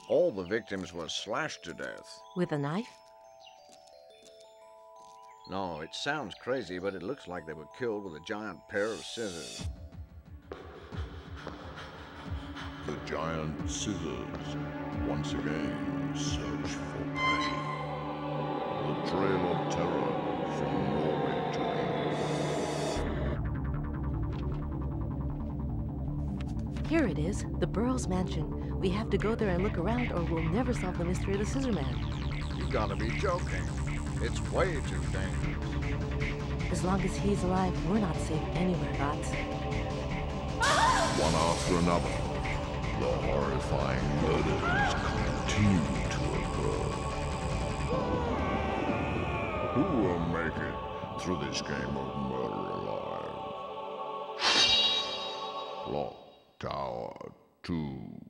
All the victims were slashed to death. With a knife? No, it sounds crazy, but it looks like they were killed with a giant pair of scissors. The giant scissors once again search for prey. The trail of terror from Norway to England. Here it is, the Burroughs Mansion. We have to go there and look around or we'll never solve the mystery of the Scissor Man. You gotta be joking. It's way too dangerous. As long as he's alive, we're not safe anywhere, Dots. One after another, the horrifying murders continue to occur. Who will make it through this game of murder alive? Clock Tower 2.